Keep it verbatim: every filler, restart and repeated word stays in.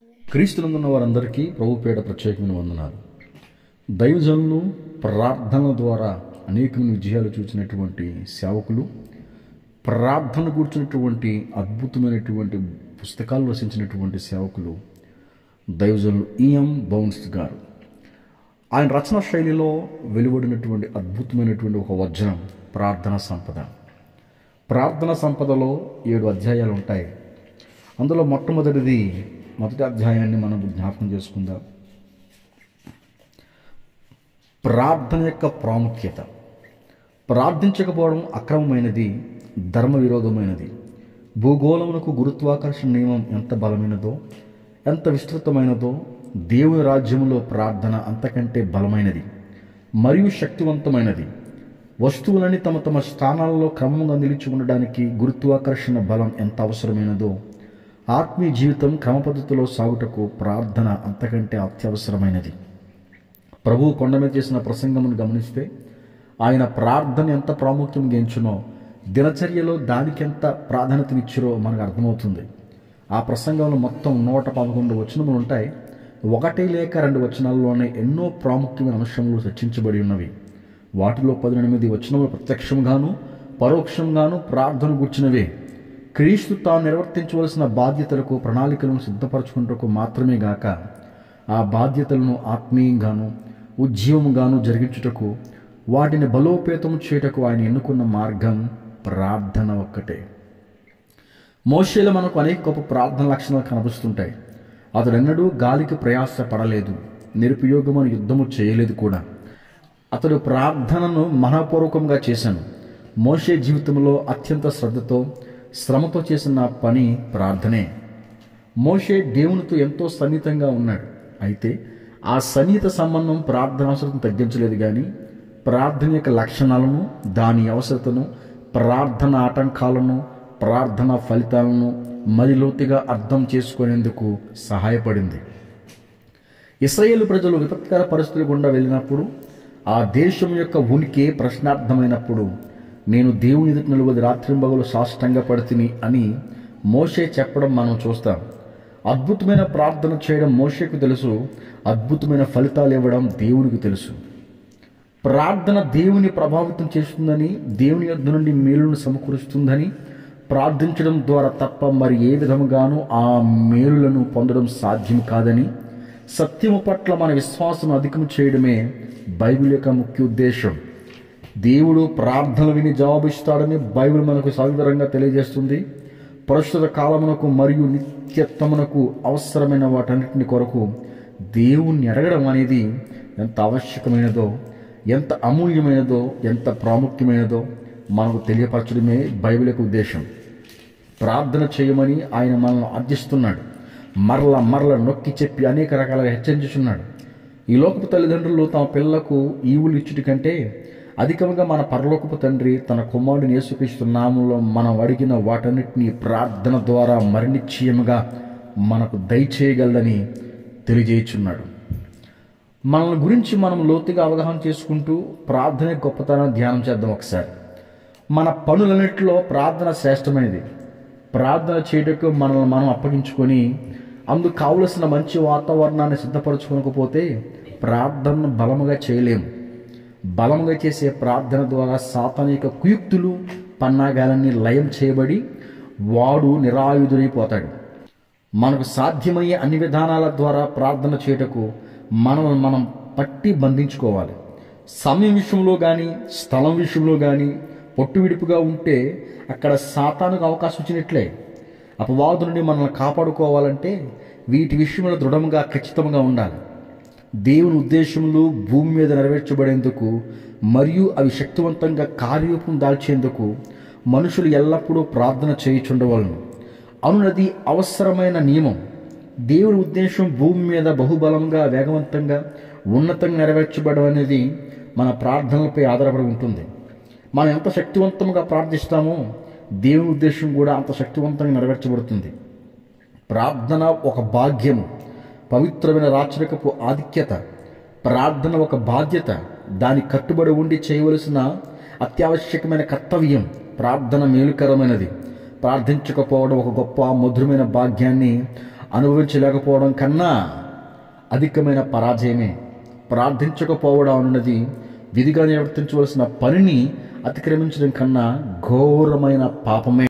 క్రీస్తునందున్న వారందరికీ ప్రభు పేట ప్రత్యేకమైన వందనాలు. దైవజనులు ప్రార్థనల ద్వారా అనేకమైన విజయాలు చూసినటువంటి సేవకులు, ప్రార్థన కూర్చున్నటువంటి అద్భుతమైనటువంటి పుస్తకాలు రచించినటువంటి సేవకులు దైవజనులు ఈ ఎం బౌండ్స్ గారు. ఆయన రచన శైలిలో వెలువడినటువంటి అద్భుతమైనటువంటి ఒక వచనం ప్రార్థన సంపద. ప్రార్థన సంపదలో ఏడు అధ్యాయాలు ఉంటాయి. అందులో మొట్టమొదటిది మొదటి అధ్యాయాన్ని మనం జ్ఞాపకం చేసుకుందాం. ప్రార్థన యొక్క ప్రాముఖ్యత. ప్రార్థించకపోవడం అక్రమమైనది, ధర్మ విరోధమైనది. భూగోళమునకు గురుత్వాకర్షణ నియమం ఎంత బలమైనదో, ఎంత విస్తృతమైనదో, దేవుని రాజ్యంలో ప్రార్థన అంతకంటే బలమైనది మరియు శక్తివంతమైనది. వస్తువులని తమ తమ స్థానాలలో క్రమంగా నిలిచి ఉండడానికి గురుత్వాకర్షణ బలం ఎంత అవసరమైనదో, ఆత్మీయ జీవితం క్రమపద్ధతిలో సాగుటకు ప్రార్థన అంతకంటే అత్యవసరమైనది. ప్రభువు కొండ మీద చేసిన ప్రసంగమును గమనిస్తే ఆయన ప్రార్థన ఎంత ప్రాముఖ్యం ఎంచునో, దినచర్యలో దానికి ఎంత ప్రాధాన్యతనిచ్చారో మనకు అర్థమవుతుంది. ఆ ప్రసంగంలో మొత్తం నూట పదకొండు వచనములు ఉంటాయి. ఒకటి లేక రెండు వచనాల్లోనే ఎన్నో ప్రాముఖ్యమైన అంశములు చర్చించబడి ఉన్నవి. వాటిలో పద్దెనిమిది వచనములు ప్రత్యక్షంగాను పరోక్షంగాను ప్రార్థన గుర్చినవే. క్రీస్తు తాను నిర్వర్తించవలసిన బాధ్యతలకు ప్రణాళికలను సిద్ధపరచుకుంటకు మాత్రమే గాక, ఆ బాధ్యతలను ఆత్మీయంగాను ఉజ్జీవముగాను జరిగించుటకు, వాటిని బలోపేతం చేయుటకు ఆయన ఎన్నుకున్న మార్గం ప్రార్థన ఒక్కటే. మోషేలో మనకు అనేక గొప్ప ప్రార్థన లక్షణాలు కనిపిస్తుంటాయి. అతడెన్నడూ గాలికి ప్రయాస పడలేదు, నిరుపయోగమైన యుద్ధము చేయలేదు కూడా. అతడు ప్రార్థనను మనఃపూర్వకంగా చేశాను. మోషే జీవితంలో అత్యంత శ్రద్ధతో శ్రమతో చేసిన పని ప్రార్థనే. మోషే దేవునితో ఎంతో సన్నిహితంగా ఉన్నాడు. అయితే ఆ సన్నిహిత సంబంధం ప్రార్థన అవసరతను తగ్గించలేదు. కానీ ప్రార్థన యొక్క లక్షణాలను, దాని అవసరతను, ప్రార్థన ఆటంకాలను, ప్రార్థన ఫలితాలను మరి లోతుగా అర్థం చేసుకునేందుకు సహాయపడింది. ఇశ్రాయేలు ప్రజలు విపత్కర పరిస్థితుల గుండా వెళ్ళినప్పుడు, ఆ దేశం యొక్క ఉనికి ప్రశ్నార్థమైనప్పుడు, నేను దేవుని ఎదుట నిలబడి రాత్రింబగలు సాష్టంగా పడితిని అని మోషే చెప్పడం మనం చూస్తాం. అద్భుతమైన ప్రార్థన చేయడం మోషేకు తెలుసు, అద్భుతమైన ఫలితాలు ఇవ్వడం దేవునికి తెలుసు. ప్రార్థన దేవుని ప్రభావితం చేస్తుందని, దేవుని యొద్ద నుండి మేలును సమకూరుస్తుందని, ప్రార్థించడం ద్వారా తప్ప మరి ఏ విధముగానూ ఆ మేలులను పొందడం సాధ్యం కాదని, సత్యము పట్ల మన విశ్వాసం అధికం చేయడమే బైబిల్ యొక్క ముఖ్య ఉద్దేశం. దేవుడు ప్రార్థనలు విని జవాబిస్తాడని బైబిల్ మనకు సవివరంగా తెలియజేస్తుంది. ప్రస్తుత కాలమునకు మరియు నిత్యత్వమునకు అవసరమైన వాటన్నిటిని కొరకు దేవుణ్ణి అడగడం అనేది ఎంత ఆవశ్యకమైనదో, ఎంత అమూల్యమైనదో, ఎంత ప్రాముఖ్యమైనదో మనకు తెలియపరచడమే బైబిల్ యొక్క ఉద్దేశం. ప్రార్థన చేయమని ఆయన మనల్ని ఆర్జిస్తున్నాడు. మరల మరల నొక్కి చెప్పి అనేక రకాలుగా హెచ్చరించుచున్నాడు. ఈ లోకపు తల్లిదండ్రులు తమ పిల్లలకు ఈవులు ఇచ్చుటి కంటే అధికంగా మన పరలోకపు తండ్రి తన కుమారుడిని యేసుక్రీస్తు నామములో మనం అడిగిన వాటన్నిటినీ ప్రార్థన ద్వారా మరి నిశ్చయముగా మనకు దయచేయగలదని తెలియజేయుచున్నాడు. మనల్ని గురించి మనం లోతుగా అవగాహన చేసుకుంటూ ప్రార్థన గొప్పతనాన్ని ధ్యానం చేద్దాం ఒకసారి. మన పనులన్నింటిలో ప్రార్థన శ్రేష్టమైనది. ప్రార్థన చేయటకు మనల్ని మనం అప్పగించుకొని అందుకు కావలసిన మంచి వాతావరణాన్ని సిద్ధపరచుకోకపోతే ప్రార్థనను బలముగా చేయలేము. బలముగా చేసే ప్రార్థన ద్వారా సాతాను యొక్క కుయుక్తులు, పన్నాగాలన్నీ లయం చేయబడి వాడు నిరాయుధుడైపోతాడు. మనకు సాధ్యమయ్యే అన్ని విధానాల ద్వారా ప్రార్థన చేయుటకు మనల్ని మనం పట్టి బంధించుకోవాలి. సమయం విషయంలో కానీ, స్థలం విషయంలో కానీ పొట్టు విడుపుగా ఉంటే అక్కడ సాతానుకు అవకాశం ఇచ్చినట్లే. అపవాదు నుండి మనల్ని కాపాడుకోవాలంటే వీటి విషయంలో దృఢంగా ఖచ్చితంగా ఉండాలి. దేవుని ఉద్దేశములు భూమి మీద నెరవేర్చబడేందుకు మరియు అవి శక్తివంతంగా కార్యరూపం దాల్చేందుకు మనుషులు ఎల్లప్పుడూ ప్రార్థన చేయుచుండవలను అనున్నది అవసరమైన నియమం. దేవుని ఉద్దేశం భూమి మీద బహుబలంగా, వేగవంతంగా, ఉన్నతంగా నెరవేర్చబడడం అనేది మన ప్రార్థనలపై ఆధారపడి ఉంటుంది. మనం ఎంత శక్తివంతంగా ప్రార్థిస్తామో దేవుని ఉద్దేశం కూడా అంత శక్తివంతంగా నెరవేర్చబడుతుంది. ప్రార్థన ఒక భాగ్యము, పవిత్రమైన రాచరికపు ఆధిక్యత. ప్రార్థన ఒక బాధ్యత, దాని కట్టుబడి ఉండి చేయవలసిన అత్యావశ్యకమైన కర్తవ్యం. ప్రార్థన మేలుకరమైనది. ప్రార్థించకపోవడం ఒక గొప్ప మధురమైన భాగ్యాన్ని అనుభవించలేకపోవడం కన్నా అధికమైన పరాజయమే. ప్రార్థించకపోవడం అన్నది విధిగా నిర్వర్తించవలసిన పనిని అతిక్రమించడం కన్నా ఘోరమైన పాపమే.